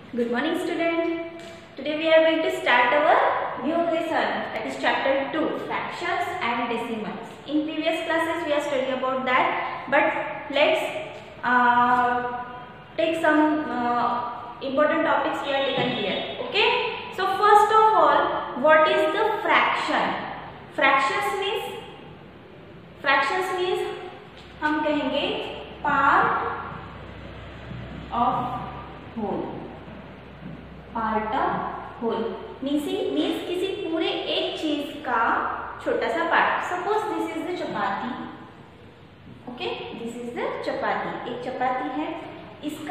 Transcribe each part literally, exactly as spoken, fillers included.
Good morning student. Today we are going to start our new lesson, that is chapter two, fractions and decimals. In previous classes we are studying about that, but let's uh, take some uh, important topics we are taken here. Okay. So first of all, what is the fraction? Fractions means fractions means हम कहेंगे part of whole. Part of whole means means किसी पूरे एक चीज का छोटा सा part. Suppose this is the chapati. Okay, this is the chapati. एक चपाती है, इसका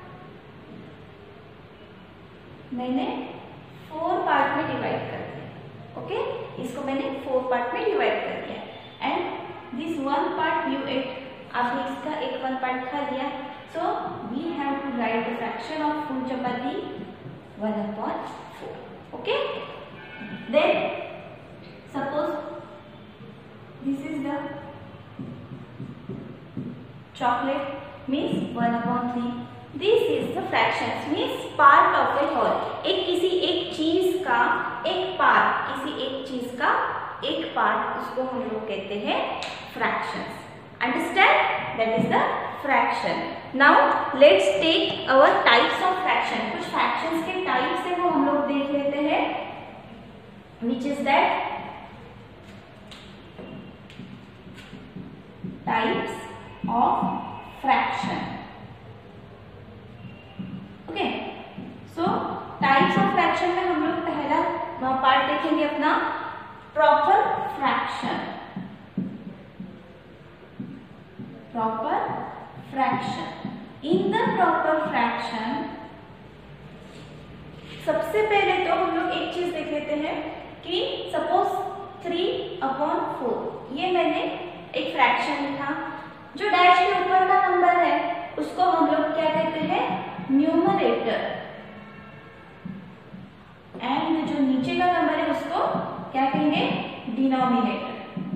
मैंने फोर पार्ट में डिवाइड कर दिया. ओके, इसको मैंने फोर पार्ट में डिवाइड कर दिया and this one part you ate. आपने इसका एक वन पार्ट खा लिया. So we have to write the fraction of full chapati one upon four. Okay, then suppose this is the chocolate means one upon three. This is the fractions means part of a whole. एक किसी एक चीज का एक part, किसी एक चीज का एक पार्ट, उसको हम लोग कहते हैं fractions. Understand? That is the fraction. Now let's take our types of fraction. कुछ fractions के types है वो हम लोग देख लेते हैं. Which is that types of fraction. Okay. So types of fraction में हम लोग पहला पार्ट देखेंगे अपना proper fraction. Proper fraction. In the proper fraction, सबसे पहले तो हम लोग एक चीज देख लेते हैं कि सपोज थ्री अपॉन फोर, ये मैंने एक फ्रैक्शन लिखा. जो डैश के ऊपर का नंबर है उसको हम लोग क्या कहते हैं? न्यूमरेटर. एंड जो नीचे का नंबर है उसको क्या कहेंगे? डिनोमिनेटर.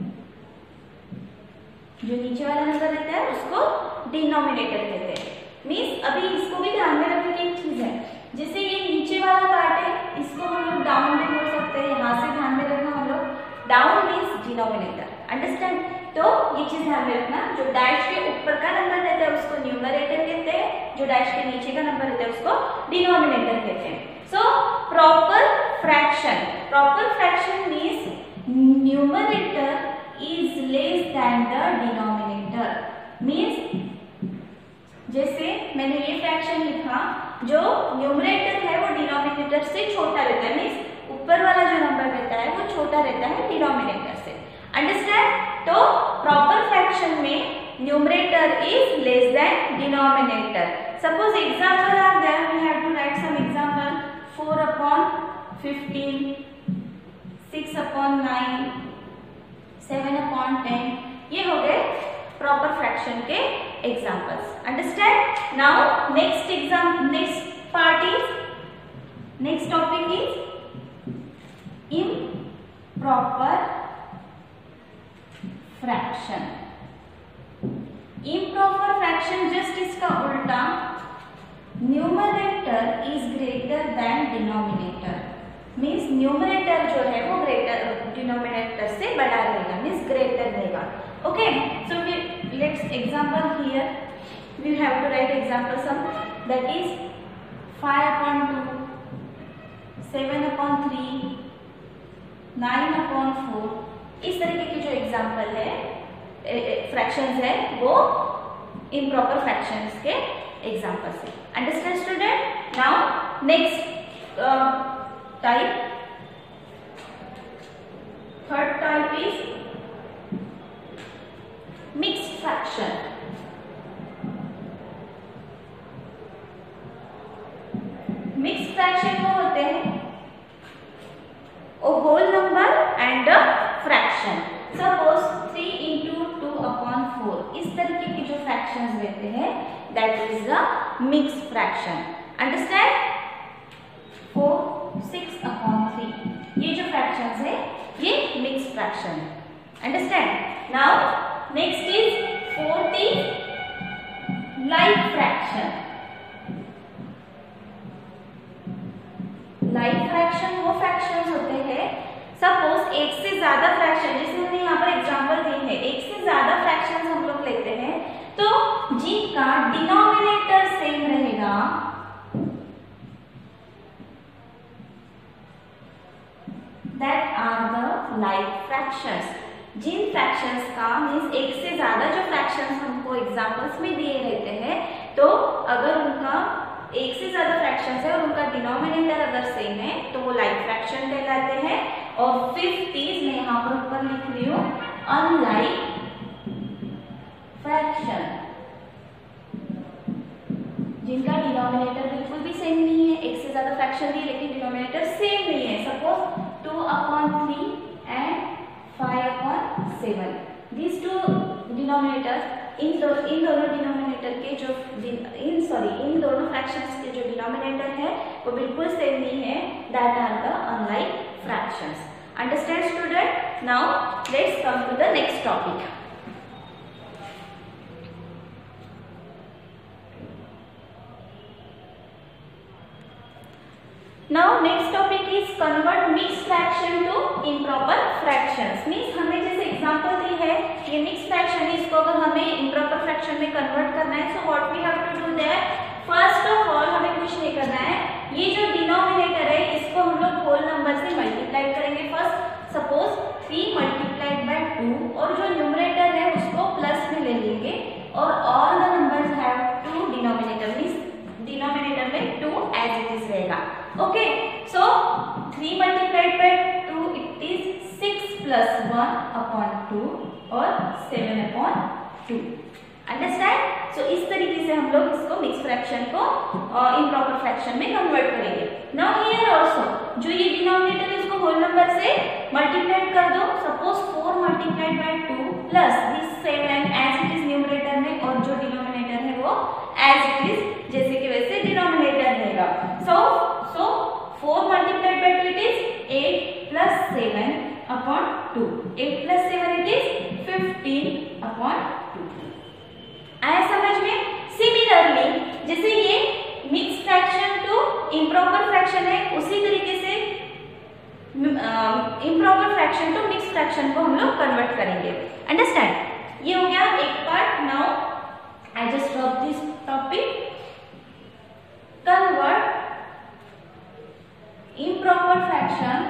जो नीचे वाला नंबर रहता है उसको डिनोमिनेटर कहते हैं. मीन्स अभी इसको भी ध्यान में रखने की एक चीज है, जैसे ये नीचे वाला पार्ट है इसको हम लोग डाउन भी बोल सकते हैं. यहाँ से ध्यान में रखना हम लोग डाउन मीन्स डिनोमिनेटर. अंडरस्टैंड? तो ये चीज ध्यान में रखना. जो डैश के ऊपर का नंबर रहता है उसको न्यूमरेटर कहते हैं, जो डैश के नीचे का नंबर रहता है उसको डिनोमिनेटर कहते हैं. So proper fraction. Proper fraction means numerator is less than the denominator. means जैसे मैंने ये फ्रैक्शन लिखा, जो न्यूमरेटर है वो डिनोमिनेटर से छोटा रहता है. मीन्स ऊपर वाला जो नंबर रहता है वो छोटा रहता है डिनोमिनेटर से. अंडरस्टैंड? तो प्रॉपर फ्रैक्शन में numerator is less than denominator. Suppose example are there, we have to write some example. Four upon fifteen, six upon nine, seven upon ten. ये हो गए प्रॉपर फ्रैक्शन के examples. Understand? Now next exam next part is next topic is improper fraction. Improper fraction just इसका उल्टा, numerator is greater than denominator. Means numerator जो है वो greater denominator से बड़ा रहेगा, मीन्स ग्रेटर रहेगा. Okay, so let's example here we have to write example some, that is five upon two, seven upon three, nine upon four. इस तरीके के जो एग्जांपल है फ्रैक्शंस है वो इम्प्रॉपर फ्रैक्शंस के एग्जांपल्स है. Understand student? Now next type, third type is mixed fraction. Mixed fraction वो होते हैं a whole number and a fraction. Suppose three into two upon four, इस तरीके के जो fractions रहते हैं that is the mixed fraction. Understand? Four, six upon three, ये जो फ्रैक्शंस है ये मिक्स फ्रैक्शन है. Understand? Now next is fourth is like fraction. एक से ज्यादा फ्रैक्शन, जैसे हमने यहाँ पर एग्जांपल दी है, एक से ज्यादा फ्रैक्शंस हम लोग लेते हैं तो जिनका डिनोमिनेटर सेम रहेगा that are the like fractions. जिन फ्रैक्शंस का मीन्स एक से ज्यादा जो फ्रैक्शंस हमको एग्जांपल्स में दिए रहते हैं, तो अगर उनका एक से ज्यादा फ्रैक्शंस है और उनका डिनोमिनेटर अगर सेम है तो वो लाइक फ्रैक्शन कहलाते हैं। और फिफ्थ इज, मैं यहाँ पर ऊपर लिख रही हूँ, अनलाइक फ्रैक्शन, जिनका डिनोमिनेटर बिल्कुल भी सेम नहीं है, एक से ज्यादा फ्रैक्शन भी लेकिन डिनोमिनेटर सेम नहीं है। Suppose two upon three and five upon seven, these two denominators, इन दो इन दोनों डिनोमिनेटर के जो इन सॉरी इन दोनों फ्रैक्शंस के जो डिनोमिनेटर है वो बिल्कुल सेम नहीं है, that are the unlike fractions. Understand student? Now let's come to the next topic. Now next topic is convert mixed fraction to improper fractions। Means हमें जैसे एग्जांपल दी है ये मिक्स फ्रैक्शन है, इसको अगर हमें improper fraction में कन्वर्ट करना है, so what we have to do there, first of all हमें कुछ नहीं करना है, ये जो डिनोमिनेटर है इसको हम लोग होल नंबर से मल्टीप्लाई करेंगे। First suppose three multiplied by two, और जो न्यूमरेटर है उसको प्लस में ले लेंगे और all the numbers have to denominator, means denominator में टू एज इट इज रहेगा। Okay, so three multiplied by two it is six plus one upon two और seven upon two. Understand? So इस तरीके से हम लोग इसको मिक्स फ्रैक्शन को इम्प्रॉपर फ्रैक्शन में कन्वर्ट करेंगे। नाउ हियर आल्सो जो ये डिनोमिनेटर है इसको होल नंबर से मल्टीप्लाइड कर दो। Suppose four multiplied by two plus this seven as it is numerator में, और जो डिनोमिनेटर है वो एज इट इज जैसे कि वैसे डिनोमिनेटर रहेगा। So so four multiplied by two it is eight plus seven upon two, eight plus seven it is fifteen upon two. आया समझ में? सिमिलरली जैसे ये mix fraction to improper fraction है, उसी तरीके से improper fraction to mix fraction को हम लोग कन्वर्ट करेंगे। अंडरस्टैंड? ये हो गया एक part. Now I just drop this topic, convert improper fraction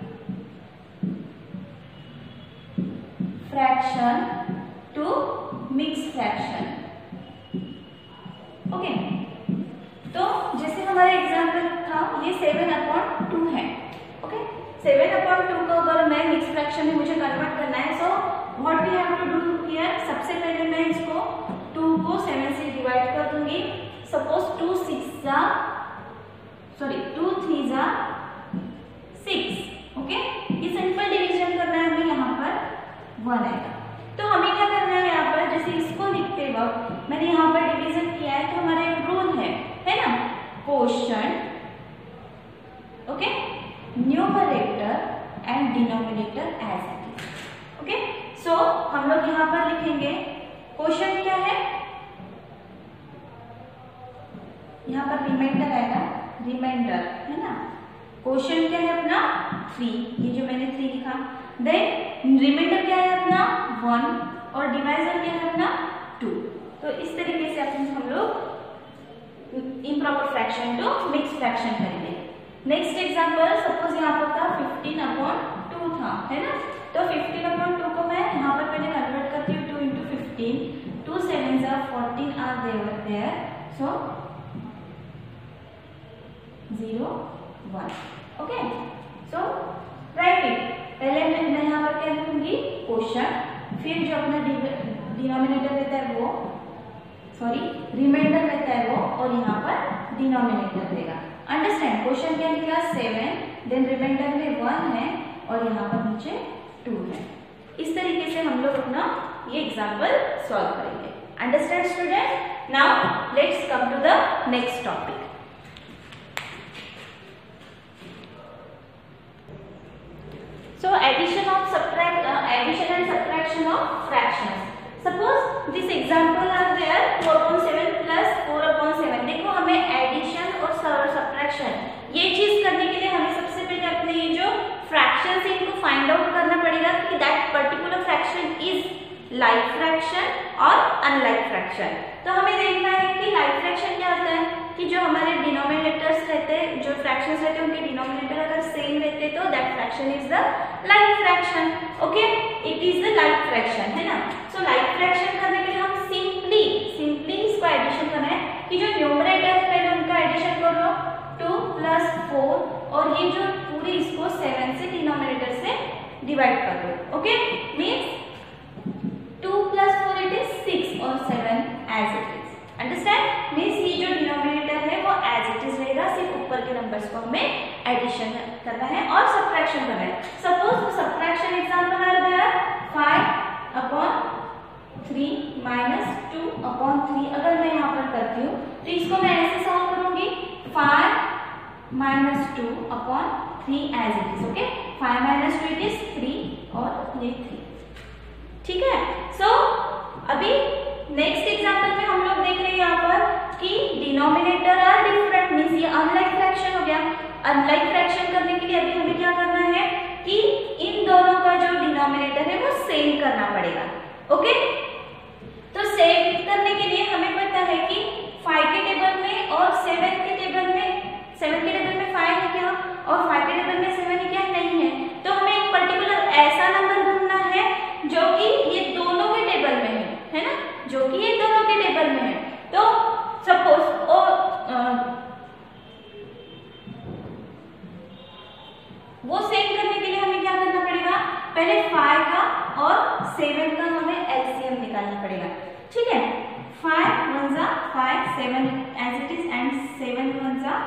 fraction to mixed fraction। Okay, तो जैसे हमारा एग्जाम्पल था ये सेवन अपॉन टू है। ओके, सेवन अपॉन टू को अगर मैं मिक्स फ्रैक्शन में मुझे कन्वर्ट करना है, so what we have to do here, सबसे पहले मैं इसको टू को सेवन से डिवाइड कर दूंगी। सपोज टू सिक्स जा सॉरी टू थ्री जा सिक्स। ओके, ये सिंपल डिवीजन करना है हमें, यहाँ पर वन आएगा। तो हमें क्या करना है यहाँ पर, जैसे इसको लिखते वक्त मैंने यहाँ पर डिवीजन किया है, तो हमारा एक रूल है है ना, quotient, okay, numerator and denominator as it is. Okay, so हम लोग यहाँ पर लिखेंगे क्वोशंट क्या है, यहाँ पर रिमाइंडर आएगा, रिमाइंडर है ना, क्वोशंट क्या है अपना थ्री, ये जो मैंने थ्री लिखा। देन रिमाइंडर क्या है अपना वन, और डिवाइजर क्या है अपना टू। तो इस तरीके से अपन हम लोग improper fraction to mix fraction करेंगे। नेक्स्ट एग्जांपल, सपोज यहाँ पर था फिफ्टीन अपॉन टू था, है ना, तो फिफ्टीन अपॉन टू को मैं यहाँ पर पहले कन्वर्ट करती हूँ, two into fifteen, two seven जा fourteen are there, so zero one. Okay, so write it, पहले मैं मैं यहाँ पर क्या लिखूंगी क्वोशंट, फिर जो अपना डिनोमिनेटर रहता है वो सॉरी रिमाइंडर रहता है वो, और यहाँ पर डिनोमिनेटर रहेगा। अंडरस्टैंड? क्वोशंट क्या लिखा सेवन, देन रिमाइंडर में वन है और यहाँ पर नीचे टू है। इस तरीके से हम लोग अपना ये एग्जाम्पल सॉल्व करेंगे। Understand student? Now let's come to the next topic. So addition of subtract uh, addition and subtraction of fractions. Suppose this example are there four upon seven plus four upon seven। देखो हमें addition और subtraction ये चीज करने के लिए हमें सबसे पहले अपने ये जो फ्रैक्शंस है इनको फाइंड आउट करना लाइक फ्रैक्शन और अनलाइक फ्रैक्शन। तो हमें देखना है कि लाइक फ्रैक्शन क्या होता है कि जो हमारे डिनोमिनेटर्स रहते हैं, जो फ्रैक्शंस रहते हैं, उनके डिनोमिनेटर अगर सेम रहते तो that fraction is the like fraction. Okay, it is the like fraction, है ना। सो लाइक फ्रैक्शन करने के लिए हम सिंपली सिंपली इसको एडिशन करना है कि जो न्यूमरेटर है पहले उनका एडिशन कर लो, टू प्लस फोर, और ये जो पूरी इसको सेवन से डिनोमिनेटर से डिवाइड कर दो। Okay, means two plus four it is six और seven as it is. Understand? Means ये जो डिनोमिनेटर है वो एज इट इज रहेगा, सिर्फ ऊपर के नंबर्स को हमें एडिशन करना है और सब्ट्रैक्शन करना है। सपोज सब्ट्रैक्शन एग्जांपल आ रहा है five upon three minus two upon three. अगर मैं यहाँ पर करती हूँ तो इसको मैं ऐसे सॉल्व करूंगी, five minus two upon three as it is. Okay, five minus two it is three और ये थ्री। ठीक है। सो so, अभी नेक्स्ट एग्जांपल में हम लोग देख रहे हैं यहाँ पर कि डिनोमिनेटर आर डिफरेंट, मींस ये अनलाइक फ्रैक्शन हो गया। अनलाइक फ्रैक्शन करने के लिए अभी हमें क्या करना है कि इन दोनों का जो डिनोमिनेटर है वो सेम करना पड़ेगा। ओके, तो सेम करने के लिए हमें पता है कि फाइव के टेबल में और सेवन के टेबल में, सेवन के टेबल में फाइव है क्या और फाइव के टेबल में सेवन है क्या, नहीं है। तो हमें एक पर्टिकुलर ऐसा नंबर ढूंढना है जो कि ये दोनों के टेबल में है, है ना, जो कि ये दोनों के टेबल में है। तो सपोज ओ वो सेम करने के लिए हमें क्या करना पड़ेगा, पहले फाइव का और सेवन का हमें एलसीएम निकालना पड़ेगा। ठीक है, फाइव वन जा five, seven as it is and seven one जा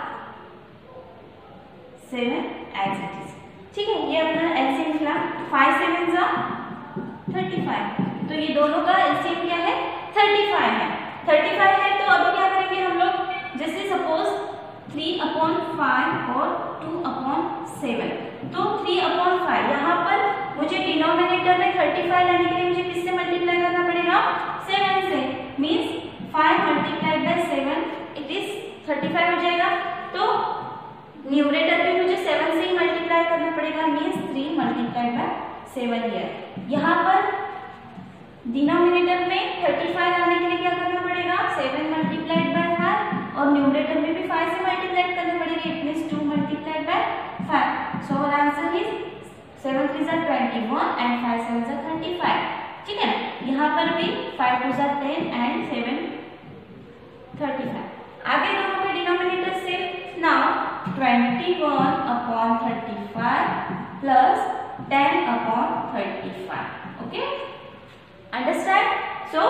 सेवन एज इट इज। ठीक है, ये अपना एलसीएम निकला, फाइव सेवन जा थर्टी फाइव। तो ये दोनों का एलसीएम क्या है, थर्टी फाइव है। थर्टी फाइव है तो अभी क्या करेंगे हम लोग, जैसे सपोज थ्री अपॉन फाइव और टू अपॉन सेवन, तो थ्री अपॉन फाइव, यहाँ पर मुझे डिनोमिनेटर में थर्टी फाइव लाने के लिए मुझे किससे मल्टीप्लाई करना पड़ेगा, सेवन से। Means five multiplied by seven it is thirty five हो जाएगा। तो न्यूमरेटर में मुझे सेवन से ही मल्टीप्लाई करना पड़ेगा, means three multiplied by seven here. यहाँ पर डिनोमिनेटर में थर्टी फाइव लाने के लिए क्या करना पड़ेगा, सेवन मल्टीप्लाइड बाय फाइव, और न्यूमरेटर में भी फाइव से मल्टीप्लाई करना पड़ेगा, it means two multiplied by five. So our answer is seven three जा twenty one and five seven जा थर्टी फाइव। ठीक है, यहाँ पर भी फाइव टू जा ten and seven thirty five. आगे दोनों के डिनोमिनेटर से now twenty one upon thirty five plus ten upon thirty five. Okay, understand? सो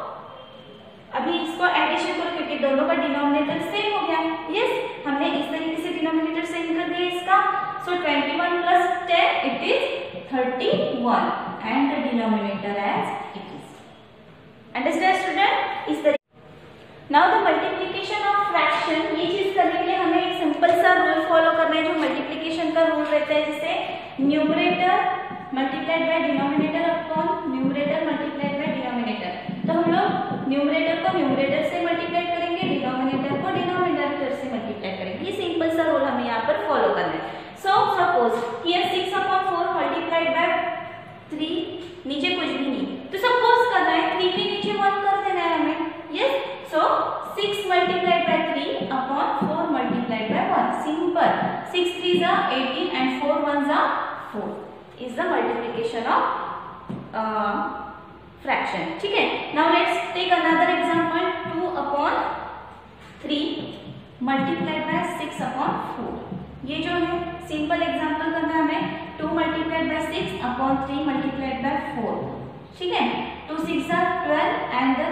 अभी इसको एडिशन करो क्योंकि दोनों का डिनोमिनेटर सेम हो गया। यस, हमने इस तरीके से डिनोमिनेटर सेम कर दिया इसका। So twenty one plus ten it is thirty one and the denominator as it is. Understand student? इस तरीके now the multiplication of fraction, ये चीज करने के लिए हमें एक सिंपल सा रूल फॉलो करना है जो मल्टीप्लिकेशन का रूल रहता है, जिसे numerator multiplied by denominator upon numerator multiplied by denominator. तो हम लोग न्यूमरेटर को न्यूमरेटर से मल्टीप्लाई करेंगे, डिनोमिनेटर को डिनोमिनेटर से मल्टीप्लाई करेंगे। ये सिंपल सा रूल हमें यहाँ पर फॉलो करना है। So suppose here six upon four multiplied by three, नीचे कुछ भी नहीं, तो सपोज करना है थ्री भी नीचे वन कर देना है हमें। Yes, so six multiplied by three upon four multiplied by one. Simple, six three जा एटीन एंड फोर वन जा four is the multiplication of uh, fraction. ठीक है, now let's take another example, two upon three multiplied by six upon four. ये जो है simple example करना है हमें, two multiplied by six upon three multiplied by four. ठीक है, टू सिक्स जा ट्वेल्व एंड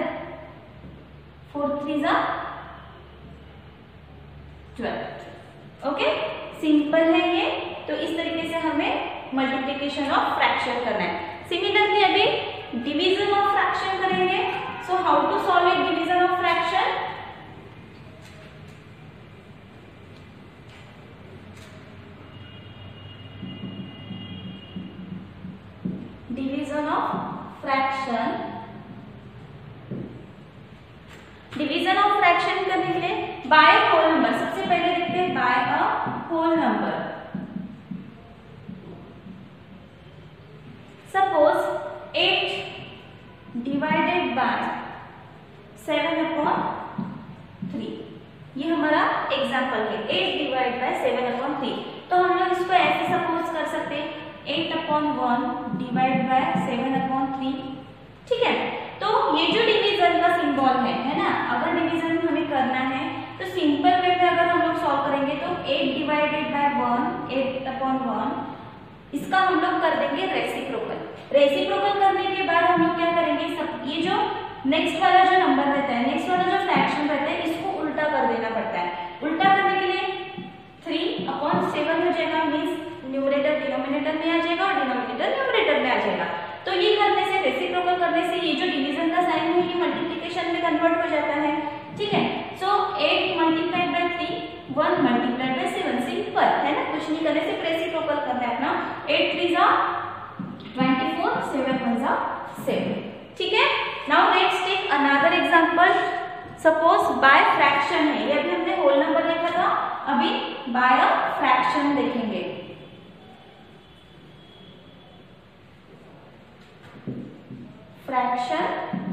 फोर थ्री जा ट्वेल्व। ओके, सिंपल है ये। तो इस तरीके से हमें मल्टीप्लिकेशन ऑफ फ्रैक्शन करना है। सिमिलरली अभी डिवीजन ऑफ फ्रैक्शन करेंगे। So how to solve a division of fraction, division of fraction division of fraction करने के लिए बाय होल नंबर, सबसे पहले देखते हैं by a whole number. Suppose eight ये हमारा एग्जाम्पल है, eight divide by seven upon three. तो हम लोग इसको ऐसे सपोज कर सकते हैं, eight upon one divide by seven upon three. ठीक है, तो ये जो डिवीजन का सिंबल है है ना, अगर डिवीजन हमें करना है तो सिंपल वे में अगर हम लोग सॉल्व करेंगे तो eight divided by one, eight upon one, इसका हम लोग कर देंगे रेसिप्रोकल। रेसिप्रोकल करने के बाद हम लोग क्या करेंगे, सब ये जो नेक्स्ट वाला जो नंबर रहता है, नेक्स्ट वाला जो फ्रैक्शन रहता है, इसको उल्टा कर देना पड़ता है। उल्टा करने के लिए थ्री अपॉन सेवन हो जाएगा, मीन्स न्यूमरेटर डिनोमिनेटर में आ जाएगा और डिनोमिनेटर न्यूमरेटर में आ जाएगा। तो ये करने से, रेसिप्रोकल करने से ये जो डिवीजन का साइन है ये मल्टीप्लिकेशन में कन्वर्ट हो जाता है। ठीक है, so eight multiplied by three, one multiplied by seven, simple है ना, कुछ नहीं करने से रेसिप्रोकल करना है अपना। एट थ्री जा ट्वेंटी फोर, सेवन वन जा सेवन। ठीक है, now let's take another example. Suppose by fraction है, ये अभी हमने होल नंबर देखा था, अभी बाय अ फ्रैक्शन देखेंगे। Fraction,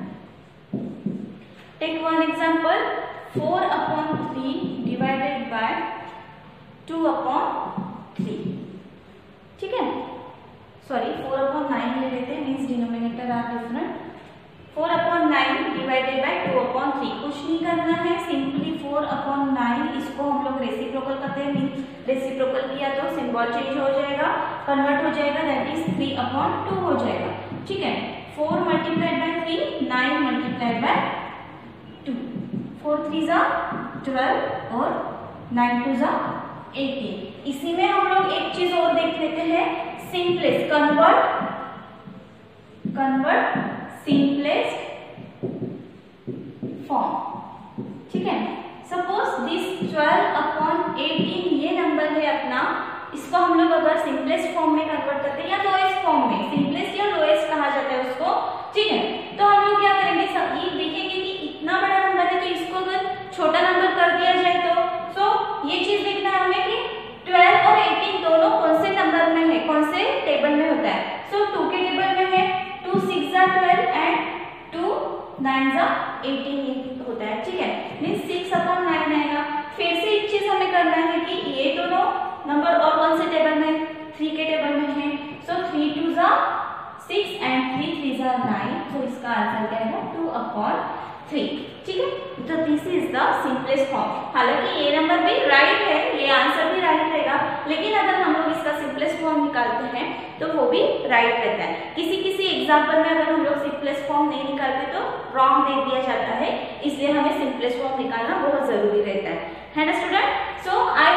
take one example, four upon three divided by two upon three. ठीक है, सॉरी फोर अपॉन नाइन ले लेते हैं, means denominator are different. Four upon nine divided by two upon three, कुछ नहीं करना है, सिंपली फोर अपॉन नाइन, इसको हम लोग रेसिप्रोकल करते हैं, मीन्स रेसिप्रोकल किया तो सिंबल चेंज हो जाएगा, कन्वर्ट हो जाएगा, that is three upon two हो जाएगा। ठीक है, four multiplied by three, nine multiplied by two, four three जा ट्वेल्व और नाइन टू जा एटीन। इसी में हम लोग एक चीज और देख लेते हैं, simplest convert, convert simplest form. ठीक है, suppose this twelve upon eighteen ये नंबर है अपना, इसको हम लोग अगर सिंपलेस्ट फॉर्म में कन्वर्ट करते हैं या लोएस्ट फॉर्म में, सिंपलेस्ट या लोएस्ट कहा जाता है उसको। ठीक है, तो हम लोग क्या करेंगे, ये देखेंगे कि इतना बड़ा नंबर है तो इसको अगर छोटा नंबर कर दिया जाए तो सो ये चीज देखना है हमें कि ट्वेल्व और एटीन दोनों कौन से नंबर में है, कौन से टेबल में होता है। सो टू के टेबल में है, टू सिक्स जा ट्वेल्व एंड टू नाइन जा एटीन होता है। ठीक है, मीन्स सिक्स अपॉन नाइन आएगा। फिर से एक चीज हमें करना है कि ये दोनों नंबर और कौन से टेबल में, थ्री के टेबल में है। सो थ्री टू जा सिक्स एंड थ्री थ्री जा नाइन, तो इसका आंसर क्या है, टू अपॉन थ्री। ठीक है, तो this is the simplest form. हालांकि ये नंबर भी राइट है, ये आंसर भी राइट रहेगा, लेकिन अगर हम लोग इसका सिंपलेस्ट फॉर्म निकालते हैं तो वो भी राइट रहता है। किसी किसी एग्जाम्पल में अगर हम लोग सिंपलेस्ट फॉर्म नहीं निकालते तो रॉन्ग दे दिया जाता है, इसलिए हमें सिंपलेस्ट फॉर्म निकालना बहुत जरूरी रहता है, है ना स्टूडेंट। सो आई